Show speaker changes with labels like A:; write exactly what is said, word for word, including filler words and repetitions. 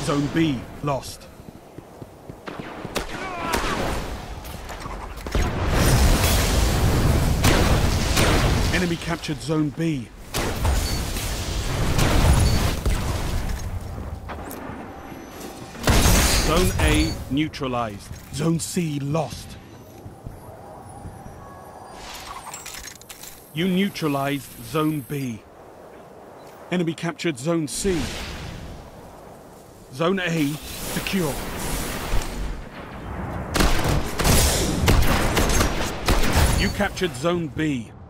A: Zone B lost. Enemy captured Zone B. Zone A neutralized. Zone C lost. You neutralized Zone B. Enemy captured Zone C. Zone A secure. You captured Zone B.